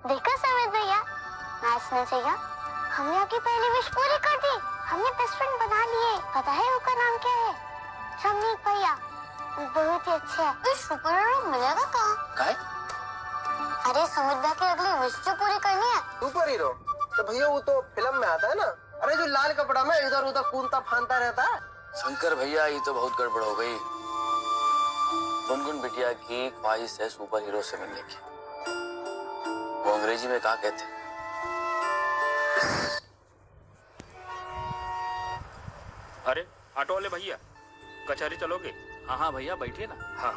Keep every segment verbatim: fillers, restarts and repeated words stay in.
देखा समित भैया, नाचना चाहिए। हमने आपकी पहली विश पूरी कर दी। हमने बेस्ट फ्रेंड बना लिए। पता है उसका नाम क्या है? समित भैया, बहुत ही अच्छा है। तो सुपर हीरो मिलेगा कहाँ? काय? अरे समित भैया की अगली विश तो पूरी करनी है। Super hero? तो भैया वो तो फिल्म में आता है ना। अरे जो लाल कपड़ा में इधर उधर कूदता फांता रहता है। शंकर भैया, ये तो बहुत गड़बड़ हो गई। गुनगुन बिटिया की ख्वाहिश है सुपर हीरो से मिलने की। वो अंग्रेजी में क्या कहते हैं? अरे ऑटो वाले भैया, कचहरी चलोगे? हाँ हाँ भैया, बैठिए ना। हाँ।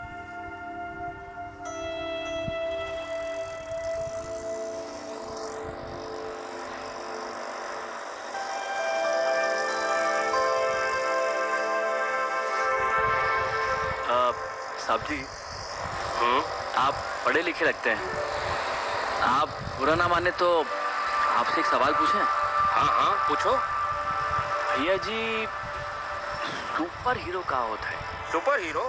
साहब जी, आप पढ़े लिखे लगते हैं। आप बुरा ना माने तो आपसे एक सवाल पूछें? हाँ हाँ पूछो। भैया जी, सुपर हीरो क्या होता है? सुपर हीरो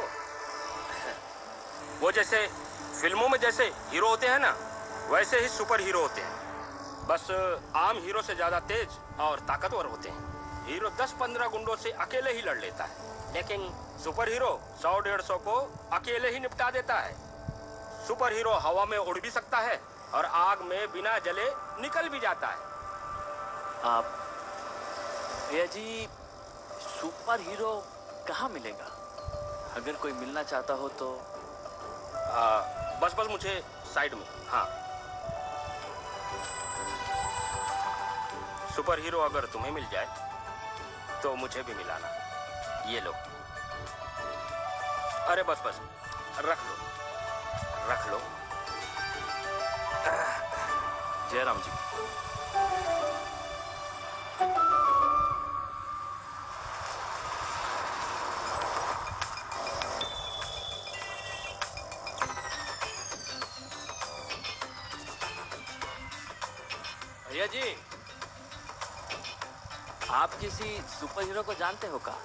वो जैसे फिल्मों में जैसे हीरो होते हैं ना, वैसे ही सुपर हीरो होते हैं। बस आम हीरो से ज्यादा तेज और ताकतवर होते हैं। हीरो दस पंद्रह गुंडों से अकेले ही लड़ लेता है, लेकिन सुपर हीरो सौ डेढ़ सौ को अकेले ही निपटा देता है। सुपर हीरो हवा में उड़ भी सकता है और आग में बिना जले निकल भी जाता है। आप भैया जी, सुपर हीरो कहाँ मिलेगा? अगर कोई मिलना चाहता हो तो? आ, बस बस मुझे साइड में। हाँ, सुपर हीरो अगर तुम्हें मिल जाए तो मुझे भी मिलाना। ये लो। अरे बस बस, रख लो रख लो। जयराम जी, भैया जी, आप किसी सुपर हीरो को जानते हो का?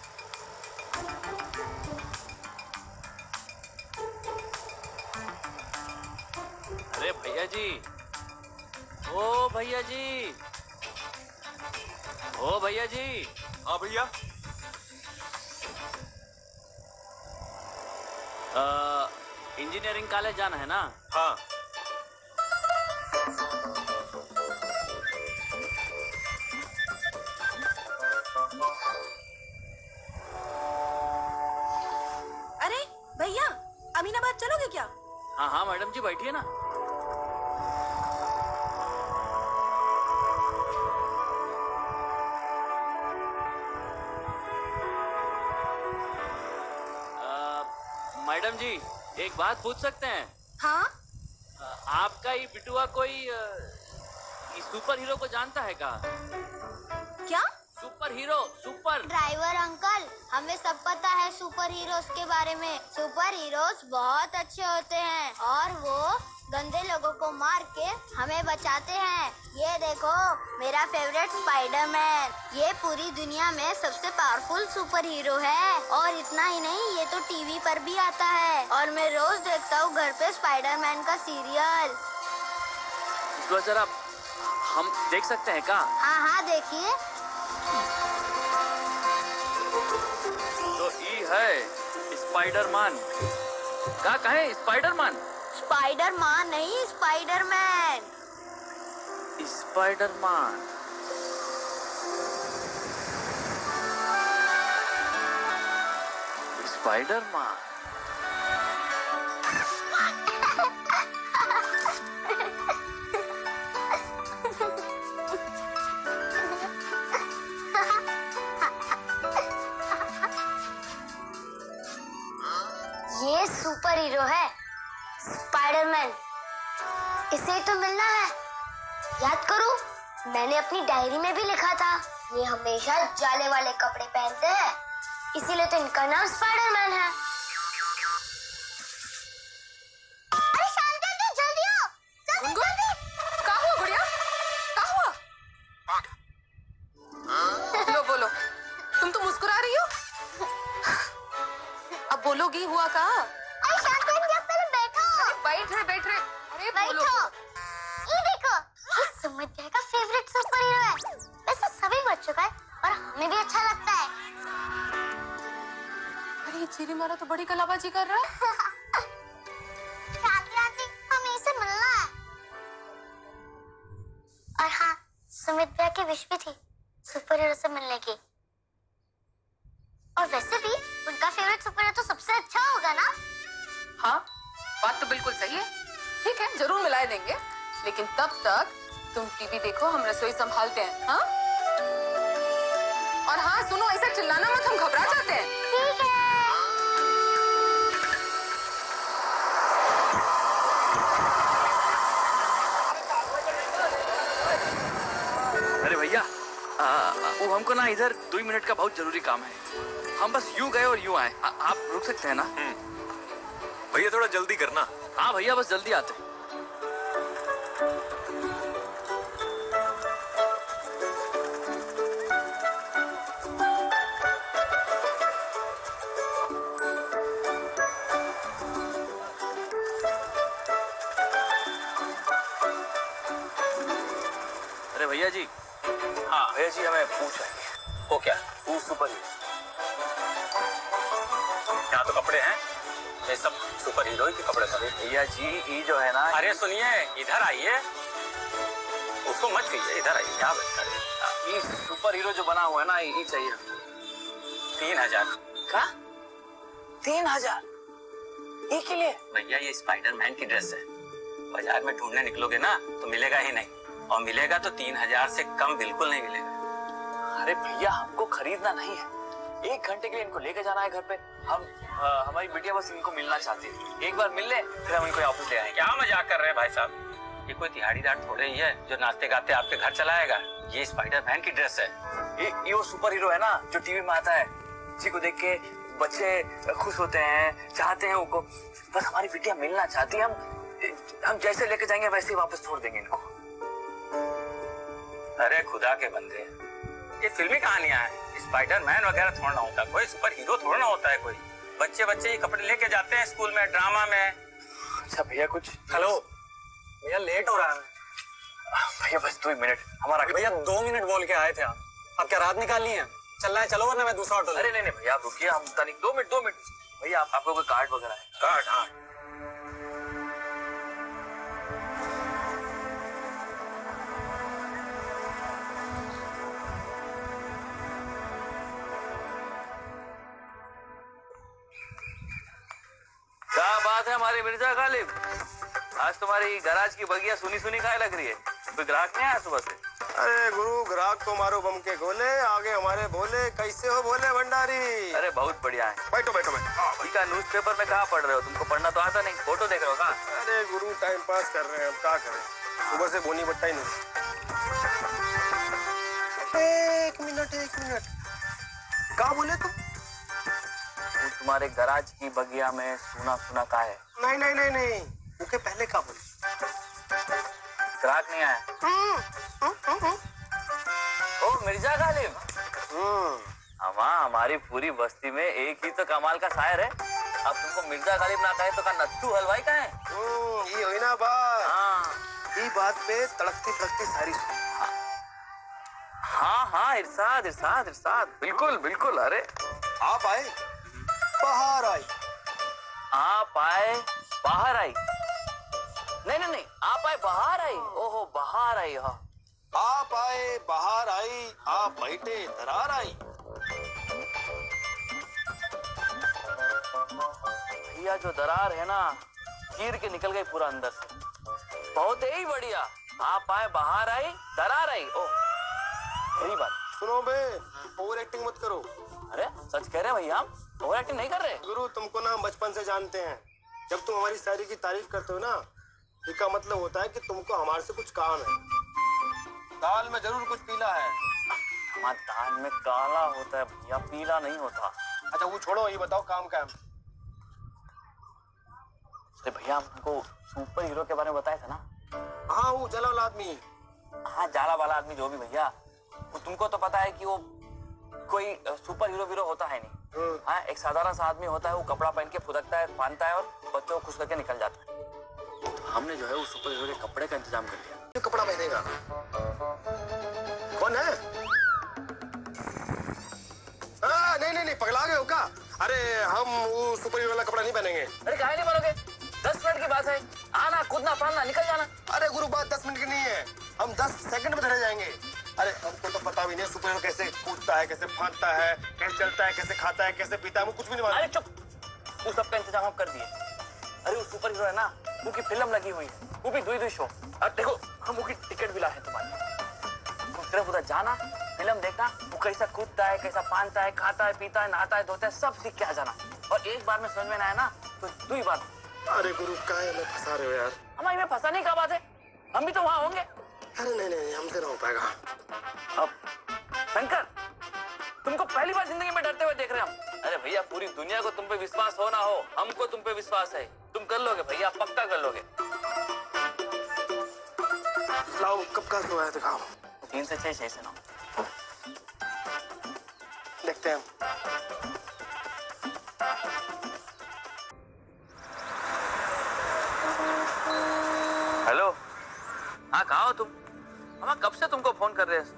अरे भैया जी, ओ भैया जी, ओ भैया जी। हाँ भैया। इंजीनियरिंग कॉलेज जाना है ना? हाँ। अरे भैया, अमीनाबाद चलोगे क्या? हाँ हाँ मैडम जी, बैठिए ना। मैडम जी, एक बात पूछ सकते हैं? हाँ। आपका ये बिटुआ कोई सुपर हीरो को जानता है क्या? क्या? Super hero, super driver uncle, हमें सब पता है सुपर हीरोज के बारे में। सुपर हीरोज बहुत अच्छे होते हैं और वो गंदे लोगों को मार के हमें बचाते हैं। ये देखो, मेरा फेवरेट स्पाइडरमैन, ये पूरी दुनिया में सबसे पावरफुल सुपर हीरो है। और इतना ही नहीं, ये तो टीवी पर भी आता है और मैं रोज देखता हूँ घर पे स्पाइडरमैन का सीरियल। तो जरा हम देख सकते हैं क्या? हाँ हाँ देखिए। तो ये है स्पाइडरमैन। क्या कहे? स्पाइडरमैन? स्पाइडरमैन नहीं, स्पाइडरमैन। स्पाइडरमैन। स्पाइडरमैन। ये सुपर हीरो है, स्पाइडरमैन। इसे तो मिलना है। याद करो, मैंने अपनी डायरी में भी लिखा था, ये हमेशा जाले वाले कपड़े पहनते हैं, इसीलिए तो इनका नाम स्पाइडरमैन है। अरे शांति, जल्दी आओ, जल्दी जल्दी। क्या हुआ गुड़िया? क्या हुआ? लो बोलो, तुम तो मुस्कुरा रही हो। अब बोलोगी हुआ क्या? अरे शांति, पहले बैठो। बैठ रहे बैठ रहे। अरे बोलो। सुमित भैया का फेवरेट सुपर हीरो है। वैसे सभी बच्चों का है और हमें भी अच्छा लगता है। अरे ये चीरी मारा तो बड़ी कलाबाजी कर रहा है। आंटी आंटी हमें इसे मिलना है। और हाँ, सुमित भैया की विश भी थी सुपर हीरो से मिलने की। और वैसे भी उनका फेवरेट सुपर हीरो तो सबसे अच्छा होगा ना। हाँ, बात तो बिल्कुल सही है। ठीक है, जरूर मिला देंगे, लेकिन तब तक तुम टीवी देखो, हम रसोई संभालते हैं। हाँ? और हाँ सुनो, ऐसा चिल्लाना मत, हम घबरा जाते हैं। ठीक है। अरे भैया, वो हमको ना इधर दो ही मिनट का बहुत जरूरी काम है। हम बस यूं गए और यूं आए। आ, आप रुक सकते हैं ना? भैया थोड़ा जल्दी करना। हाँ भैया, बस जल्दी आते। अरे भैया जी, हाँ भैया जी हमें पूछ चाहिए। वो क्या? वो सुपर हीरो। यहाँ तो कपड़े हैं, ये सब सुपर हीरो के कपड़े सब। भैया जी ये जो है ना, अरे सुनिए, इधर आइए, उसको मत कहिए, इधर आइए, यहाँ बैठा। ये सुपर हीरो जो बना हुआ है ना, ये चाहिए। तीन हजार क्या? तीन हजार एक के लिए? भैया ये स्पाइडरमैन की ड्रेस है। बाजार में ढूंढने निकलोगे ना तो मिलेगा ही नहीं, और मिलेगा तो तीन हजार से कम बिल्कुल नहीं मिलेगा। अरे भैया, हमको खरीदना नहीं है, एक घंटे के लिए इनको लेके जाना है घर पे। हम आ, हमारी बिटिया बस इनको मिलना चाहती है। एक बार मिल ले, फिर हम इनको वापस ले आएंगे। क्या मजाक कर रहे हैं भाई साहब? ये कोई दिहाड़ीदार थोड़े ही है जो नाचते गाते आपके घर चला आएगा। ये स्पाइडरमैन की ड्रेस है। ये ये वो सुपर हीरो है ना जो टीवी में आता है, जी को देख के बच्चे खुश होते हैं, चाहते हैं उनको। बस हमारी बिटिया मिलना चाहती है, हम हम जैसे लेके जाएंगे वैसे ही वापस छोड़ देंगे इनको। अरे खुदा के बंदे, ये फिल्मी कहानियां हैं। स्पाइडरमैन वगैरह थोड़ा ना होता, कोई सुपर हीरो थोड़ा ना होता है। कोई बच्चे बच्चे ये कपड़े लेके जाते हैं स्कूल में, ड्रामा में। अच्छा भैया कुछ। हेलो भैया, लेट हो रहा है। भैया बस दो मिनट हमारा। भैया दो मिनट बोल के आए थे आप, अब क्या रात निकालनी है? चलना है चलो, वरना मैं दूसरा ऑटो। अरे नहीं नहीं भैया, आप रुकिए, हम नहीं। दो मिनट दो मिनट भैया, आप, आपको कोई कार्ड वगैरह है? कार्ड? हाँ क्या बात है हमारी मिर्जा गालिब, आज तुम्हारी गराज की बगिया सुनी सुनी खाए लग रही है। कोई ग्राहक नहीं आया सुबह से? अरे गुरु, ग्राहक तो मारो बम के गोले, आगे हमारे भोले। कैसे हो भोले भंडारी? अरे बहुत बढ़िया है। बैठो बैठो बैठो। ठीक है, न्यूज़पेपर में कहाँ पढ़ रहे हो? तुमको पढ़ना तो आता नहीं, फोटो देख रहे हो कहाँ? अरे गुरु, टाइम पास कर रहे हैं, हम क्या करें, सुबह से बोनी बट्टा ही नहीं। एक मिनट एक मिनट, क्या बोले तुम? वो तुम्हारे गराज की बगिया में सुना सुना का है। नहीं नहीं नहीं नहीं, उनके पहले क्या बोले? ग्राहक नहीं आया? ओ मिर्जा गालिब, हमा हमारी पूरी बस्ती में एक ही तो कमाल का शायर है। अब तुमको मिर्जा गालिब ना कहे तो का नत्थू हलवाई का है? ये हुई ना बात। हाँ ये बात पे तड़कती फड़कती सारी सुन। हाँ हाँ, इरशाद इरशाद इरशाद, बिल्कुल बिल्कुल। अरे आप आए, बाहर आई। आप आए बाहर आई? नहीं नहीं नहीं, आप आए बाहर आई। ओहो बाहर आई। हाँ, आप आए बाहर आई, आप बैठे दरार आई। भैया जो दरार है ना, चीर के निकल गई पूरा अंदर से। बहुत ही बढ़िया। आप आए बाहर आई, दरार आई। ओह सही बात। सुनो बे, ओवर एक्टिंग मत करो। अरे सच कह रहे हैं भैया, हम ओवर एक्टिंग नहीं कर रहे। गुरु, तुमको ना हम बचपन से जानते हैं। जब तुम हमारी शायरी की तारीफ करते हो ना, इसका मतलब होता है कि तुमको हमारे से कुछ काम है। दाल में जरूर कुछ पीला है। हमारे दाल में काला होता है भैया, पीला नहीं होता। अच्छा वो छोड़ो, ये बताओ काम क्या है? अरे भैया, हमको सुपर हीरो के बारे में बताया था ना? हाँ, वो जला वाला आदमी। हाँ, जाला वाला आदमी जो भी भैया, वो तुमको तो पता है कि वो कोई सुपर हीरो वीरो होता है नहीं। हाँ, एक साधारण सा आदमी होता है, वो कपड़ा पहन के फुदकता है, बांधता है और बच्चों को खुश करके निकल जाता है। तो हमने जो है वो सुपर हीरो के कपड़े का इंतजाम कर लिया। कपड़ा पहनेगा? कौन है? आ, नहीं नहीं नहीं, पगला गए हो क्या? अरे हम वो सुपर हीरो वाला कपड़ा नहीं पहनेंगे। अरे काहे नहीं बनोगे? दस मिनट की बात है, आना कूदना फाड़ना निकल जाना। अरे गुरु, बात दस मिनट की नहीं है, हम दस सेकंड में धरे जाएंगे। अरे हमको तो पता भी नहीं सुपर हीरो कैसे कूदता है, कैसे फांदता है, कैसे चलता है, कैसे खाता है, कैसे पीता है, वो कुछ भी नहीं मालूम। अरे चुप, वो सबका इंतजाम हम कर दिए। अरे वो सुपर हीरो है ना, वो की फिल्म लगी हुई है, वो भी दुई दुई शो। और देखो हम वो की टिकट भी लाए हैं तुम्हारे। तुम सिर्फ उधर जाना, फिल्म देखना, वो कैसा कूदता है, कैसा फांदता है, खाता है, पीता है, नहाता है, धोता है, सब सीख के आ जाना। और एक बार में समझ में ना आया ना तो दुई बार। अरे गुरु, काहे में फंसा रहे हो यार? हमारी में फंसाने का बात है, हम भी तो वहाँ होंगे। अरे नहीं नहीं, हमसे ना हो पाएगा। अब शंकर, तुमको पहली बार जिंदगी में डरते हुए देख रहे हैं हम। अरे भैया, पूरी दुनिया को तुम पे विश्वास हो ना हो, हमको तुम पे विश्वास है। तुम कर लोगे भैया, पक्का कर लोगे। लाओ, कब का शो है दिखाओ। तीन से छह, छह से नौ। देखते हैं। हेलो, हाँ कहाँ हो तुम? हम कब से तुमको फोन कर रहे हैं।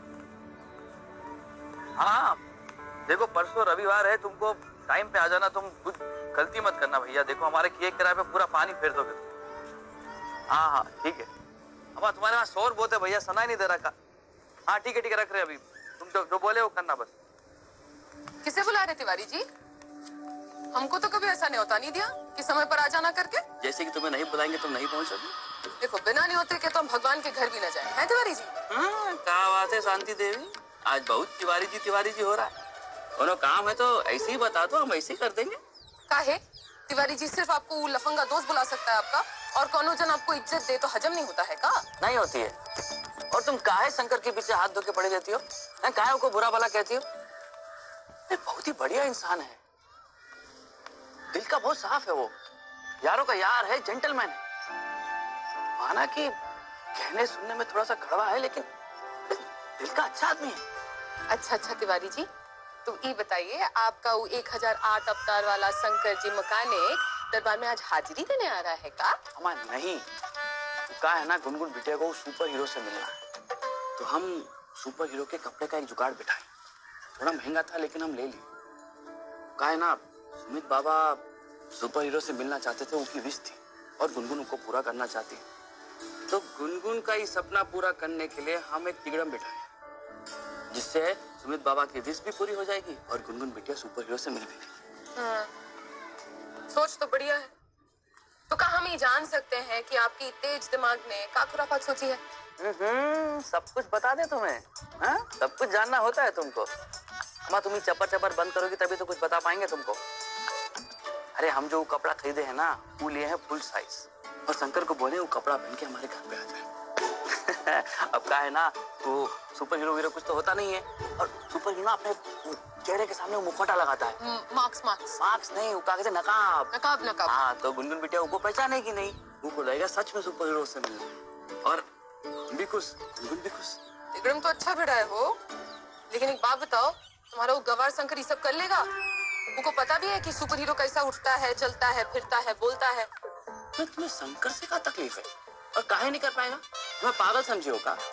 हाँ देखो, परसों रविवार है, तुमको टाइम पे आ जाना। तुम कुछ गलती मत करना भैया। देखो हमारे किए किराए पे पूरा पानी फेर दोगे तुम। हाँ हाँ ठीक है। अब तुम्हारे वहाँ शोर बहुत है भैया, सुना ही नहीं दे रहा का। हाँ ठीक है ठीक है, रख रहे अभी। तुम जो, जो बोले वो करना बस। किसे बुला रहे तिवारी जी? हमको तो कभी ऐसा नहीं होता नहीं दिया कि समय पर आ जाना करके। जैसे कि तुम्हें नहीं बुलाएंगे तुम नहीं पहुंचोगे। देखो, बिना नहीं होते कि तुम भगवान के घर भी न जाए, हैं तिवारी जी? हाँ क्या बात है शांति देवी, आज बहुत तिवारी जी तिवारी जी हो रहा है। कोनो काम है तो ऐसे ही बता दो, हम ऐसे ही कर देंगे। काहे? तिवारी जी सिर्फ आपको लफंगा दोस्त बुला सकता है आपका, और कौनो जन आपको इज्जत दे तो हजम नहीं होता है का? नहीं होती है। और तुम काहे शंकर के पीछे हाथ धो के पड़े रहती हो? काहे उसको बुरा भला कहती हो? बहुत ही बढ़िया इंसान है, दिल का बहुत साफ है वो, यारों का यार है, जेंटलमैन है। माना कि कहने सुनने में थोड़ा सा कड़वा है, लेकिन दिल का अच्छा आदमी है। अच्छा अच्छा तिवारी जी, तो ये बताइए, आपका वो एक हजार आठ अवतार वाला शंकर जी मकानिक दरबार में आज हाजिरी देने आ रहा है का? हमारा नहीं, तो कहा है ना गुनगुन बिटिया को सुपर हीरो से मिलना है, तो हम सुपर हीरो के कपड़े का एक जुगाड़ बिठाए। थोड़ा महंगा था लेकिन हम ले लिए। कहा है ना सुमित बाबा सुपर हीरो से मिलना चाहते थे, उनकी विश थी और गुनगुन उनको पूरा करना चाहती है। तो गुनगुन का ये सपना पूरा करने के लिए हम एक तिगड़म बिठाए, जिससे सुमित बाबा की विश भी पूरी हो जाएगी और गुनगुन बिटिया सुपर हीरो से मिल भी। हाँ, सोच तो बढ़िया है। तो क्या हम ये जान सकते हैं कि आपकी तेज दिमाग ने क्या खुराफात सोची है? हम्म, सब कुछ बता दे तुम्हें। हाँ? सब कुछ जानना होता है तुमको। अम्मा तुम चपर चपर बंद करोगी तभी तो कुछ बता पाएंगे तुमको। अरे हम जो कपड़ा खरीदे हैं ना, वो लिए हैं फुल साइज, और शंकर को बोले वो कपड़ा पहन के हमारे घर पे आ जाए। अब क्या है ना, वो सुपर हीरो हीरो कुछ तो होता नहीं है, और सुपर हीरो अपने चेहरे के सामने वो मुखौटा लगाता है। मार्क्स मार्क्स मार्क्स नहीं, वो क्या कहते हैं, नकाब नकाब नकाब। हाँ, तो गुनगुन बिटिया वो पहचानेगी नहीं, वो लगेगा सच में सुपर हीरो से मिलना। और भी खुश, गुनगुन भी खुश। तिगड़म तो अच्छा भिड़ा है वो, लेकिन एक बात बताओ, तुम्हारा वो गवार शंकर ये सब कर लेगा? उनको पता भी है कि सुपर हीरो कैसा उठता है, चलता है, फिरता है, बोलता है। तो तुम्हें शंकर से क्या तकलीफ है, और काहे नहीं कर पाएगा? तुम्हें पागल समझे हो का?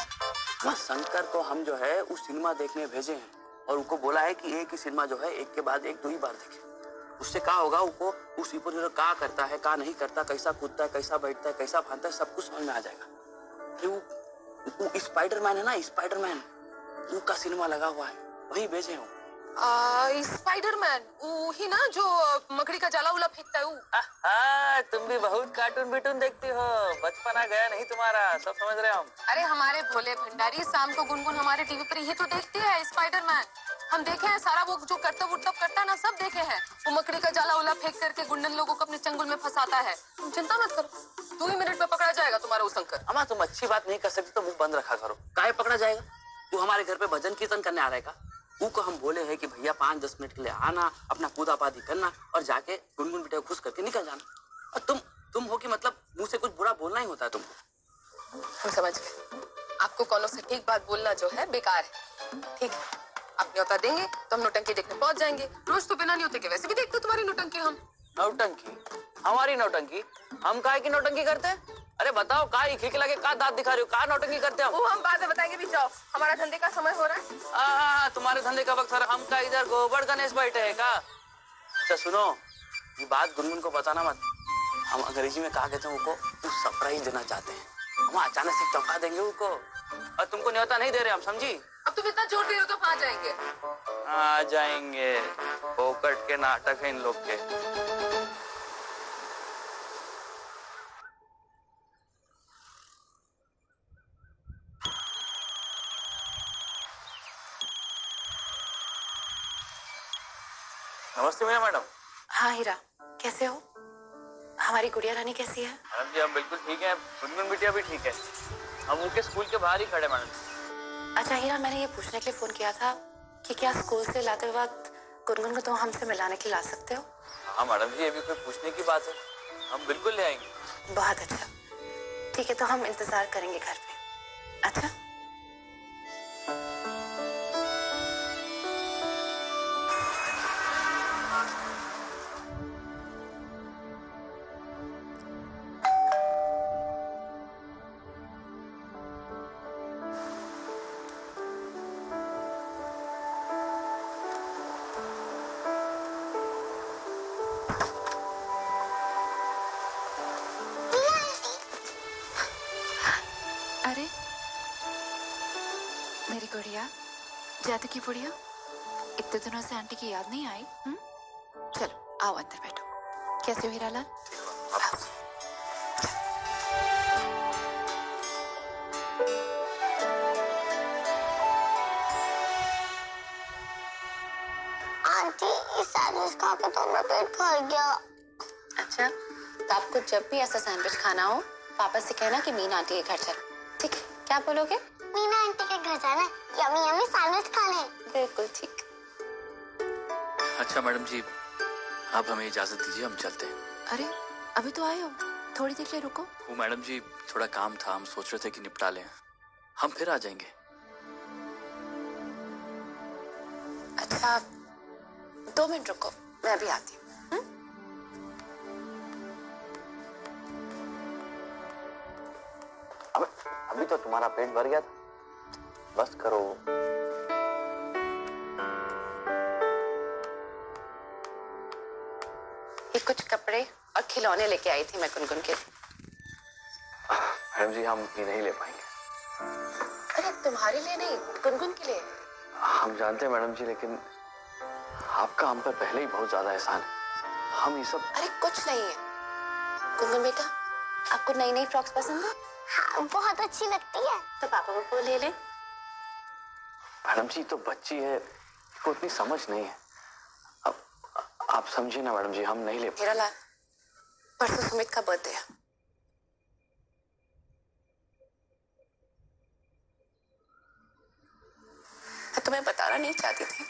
शंकर को हम जो है उस सिनेमा देखने भेजे हैं, और उनको बोला है कि एक ही सिनेमा जो है एक के बाद एक दो ही बार देखे। उससे क्या होगा, उनको उस सुपर हीरो क्या करता है, क्या नहीं करता, कैसा कूदता है, कैसा बैठता है, कैसा फांदता है, सब कुछ समझ में आ जाएगा। वो, वो स्पाइडरमैन है ना, स्पाइडरमैन, उसका सिनेमा लगा हुआ है, वही भेजे हो। स्पाइडरमैन वो ही ना जो मकड़ी का जाला उला फेंकता है वो? आ, तुम भी बहुत कार्टून बिटून देखती हो, बचपना गया नहीं तुम्हारा, सब समझ रहे हम। अरे हमारे भोले भंडारी, शाम को गुनगुन हमारे टीवी पर ही तो देखती है स्पाइडरमैन। हम देखे हैं सारा, वो जो करतब उर्तब करता है ना, सब देखे हैं। वो मकड़ी का जाला उला फेंक करके गुंडन लोगों को अपने चंगुल में फंसाता है। तुम चिंता मत करो, दो ही मिनट में पकड़ा जाएगा तुम्हारा वो शंकर। अम्मा तुम अच्छी बात नहीं कर सकती तो मुंह बंद रखा करो। काहे पकड़ा जाएगा? तू हमारे घर पे भजन कीर्तन करने आ रहेगा? को हम बोले हैं कि भैया पाँच दस मिनट के लिए आना, अपना कूदा पादी करना और जाके गुनगुन बिटिया को खुश करके निकल जाना। और तुम तुम हो कि मतलब मुंह से कुछ बुरा बोलना ही होता है तुमको। हम समझ गए, आपको कौनों से ठीक बात बोलना जो है बेकार है। ठीक है, आप न्योता देंगे तो हम नौटंकी देखने पहुंच जाएंगे। रोज तो बिना न्योते के वैसे भी देखते तुम्हारी नौटंकी। हम नौटंकी? हमारी नौटंकी? हम काहे की नौटंकी करते हैं? अरे बताओ कहाँ खिखला के कहाँ दांत दिखा रहे हो, कहाँ नौटंकी करते हो? वो हम बाद में बताएंगे, भी जाओ, हमारा धंधे का समय हो रहा है। हाँ हाँ हाँ, तुम्हारे धंधे का वक्त, हम का इधर गोबर गणेश बैठे है का? अच्छा सुनो, ये बात गुनगुन को बताना मत। हम अंग्रेजी में कहा कहते हैं उनको सरप्राइज देना चाहते हैं। हम अचानक से चौंका देंगे उनको, और तुमको न्योता नहीं दे रहे हम, समझी? अब तुम इतना जोर दे रहे हो तो कहाँ जाएंगे? आ जाएंगे, पोकट के नाटक है इन लोग के। नमस्ते मेरा मैडम। हाँ हीरा, कैसे हो? हमारी गुड़िया रानी कैसी है? मैडम जी हम बिल्कुल ठीक है, गुनगुन बिटिया भी ठीक है। हम उनके स्कूल के बाहर ही खड़े मैडम। अच्छा हीरा, मैंने ये पूछने के लिए फोन किया था कि क्या स्कूल से लाते वक्त गुनगुन को तुम हमसे मिलाने के लिए ला सकते हो? हाँ मैडम जी, अभी कोई पूछने की बात है, हम बिल्कुल ले आएंगे। बहुत अच्छा, ठीक है, तो हम इंतजार करेंगे घर पे। अच्छा अरे मेरी गुड़िया, जादू की बुढ़िया, इतने दिनों से आंटी की याद नहीं आई? हुँ? चलो आओ अंदर बैठो। कैसे हो हीरालाल? आंटी इस सैंडविच खा के तो मेरा पेट भर गया। अच्छा, तो आपको जब भी ऐसा सैंडविच खाना हो पापा से कहना कि मीना आंटी के घर चल, ठीक है? क्या बोलोगे? मीना आंटी के घर जाना, यम्मी यम्मी सैंडविच खाने। बिल्कुल ठीक। अच्छा मैडम जी, आप हमें इजाजत दीजिए, हम चलते हैं। अरे अभी तो आए हो, थोड़ी देर के लिए रुको। वो मैडम जी थोड़ा काम था, हम सोच रहे थे कि निपटा लें, हम फिर आ जाएंगे। अच्छा दो मिनट रुको, मैं अभी आती हूँ। अब अभी तो तुम्हारा पेट भर गया था, बस करो। ये कुछ कपड़े और खिलौने लेके आई थी मैं गुनगुन के। मैडम जी हम ये नहीं ले पाएंगे। अरे तुम्हारे लिए नहीं, गुनगुन के लिए। हम जानते हैं मैडम जी, लेकिन आपका हम पर पहले ही बहुत ज्यादा एहसान है। हम ये सब। अरे कुछ नहीं है गुनगुन बेटा, आपको नई नई फ्रॉक्स पसंद है? हाँ बहुत अच्छी लगती है। तो पापा को ले ले। मैडम जी तो बच्ची है, इसको उतनी समझ नहीं है। अब आप समझिए ना मैडम जी, हम नहीं ले। हिरालाल, परसों सुमित का बर्थडे है। मैं तुम्हें बताना नहीं चाहती थी,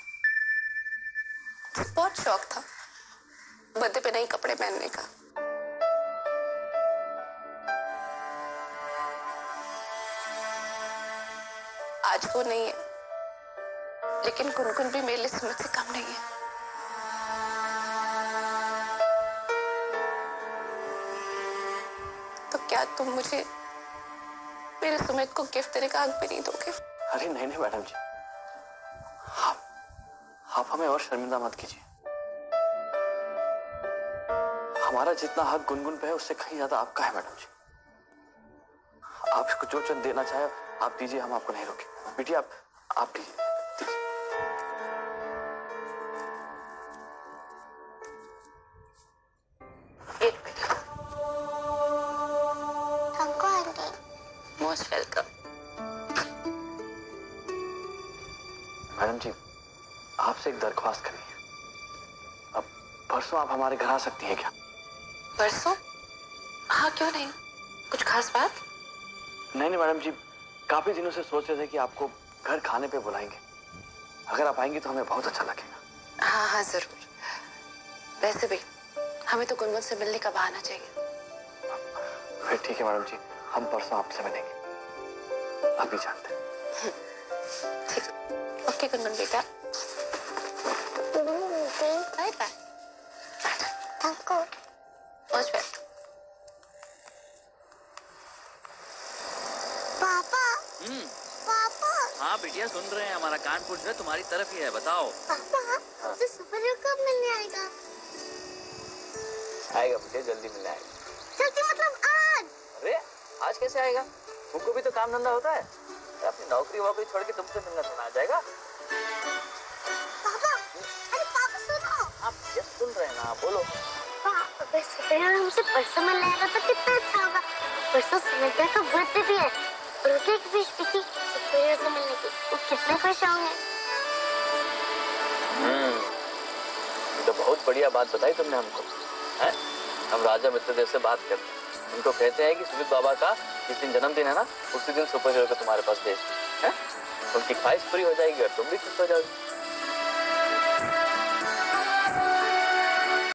बहुत शौक था बर्थडे पे नए कपड़े पहनने का। आज वो नहीं है, लेकिन गुनगुन भी मेरे लिए सुमित से कम नहीं है। तो क्या तुम मुझे मेरे सुमित को गिफ्ट देने का हक भी नहीं दोगे? अरे नहीं नहीं मैडम जी, आप आप हमें और शर्मिंदा मत कीजिए। हमारा जितना हक गुनगुन पे है उससे कहीं ज्यादा आपका है मैडम जी। आप इसको जो चंद देना चाहे आप दीजिए, हम आपको नहीं रोके। बेटी आप आप दीजिए दीजिए। एक minute. Thank you aunty. Most welcome. Madam ji आपसे एक दरख्वास्त करनी है। अब परसों आप हमारे घर आ सकती हैं क्या? परसों? हाँ क्यों नहीं, कुछ खास बात? नहीं नहीं मैडम जी, काफी दिनों से सोच रहे थे कि आपको घर खाने पे बुलाएंगे। अगर आप आएंगी तो हमें बहुत अच्छा लगेगा। हाँ हाँ जरूर। वैसे भी हमें तो गुनगुन से मिलने का बहाना चाहिए। फिर ठीक है मैडम जी, हम परसों आपसे मिलेंगे। अभी जानते हैं। ठीक, ओके गुनगुन बेटा, bye bye. Thank you. Most welcome. हाँ बिटिया सुन रहे हैं, हमारा कान पूछ रहे तुम्हारी तरफ ही है, बताओ। पापा मुझे सुपर हीरो कब मिलने आएगा? आएगा बेटे, जल्दी मिलने आएगा। जल्दी मतलब आज? अरे आज कैसे आएगा? तुमको भी तो काम धंधा होता है, अपनी नौकरी वोकरी छोड़ के तुमसे मिलना थोड़ा आ जाएगा। पापा, अरे पापा सुनो। आप ये सुन रहे हैं ना, बोलो। पापा अगर सुपर हीरो हमसे परसों मिलने आएगा तो कितना अच्छा होगा। परसों समझदार का बर्थडे भी है और उनकी एक विश भी थी सुपर हीरो से मिलने की। वो कितने खुश होंगे। हम्म, तो बहुत बढ़िया बात बताई तुमने हमको, हैं? हम राजा मित्रदेव से बात करते हैं, उनको कहते हैं कि सुमित बाबा का जिस दिन जन्मदिन है ना, उसी दिन सुपर हीरो को तुम्हारे पास भेज, हैं? उनकी ख्वाहिश पूरी हो जाएगी और तुम भी खुश हो जाओगे।